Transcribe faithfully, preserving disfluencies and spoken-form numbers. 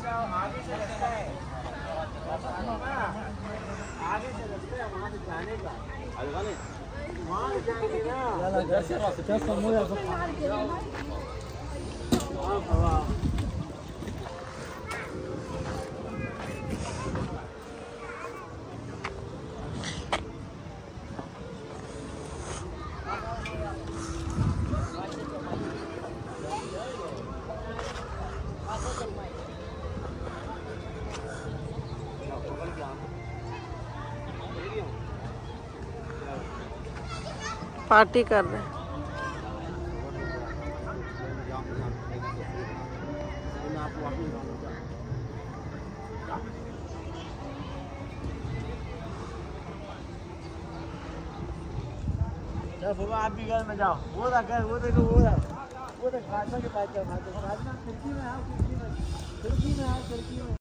आगे से रास्ता है, आगे से रास्ता है वहाँ से जाने का। वहाँ से जाएंगे ना। पार्टी कर रहे हैं। चलो आप भी घर में जाओ। वो रखा वो देखो वो रहा वो देख खाना के पास खिड़की में आओ खिड़की में खिड़की में आओ खिड़की में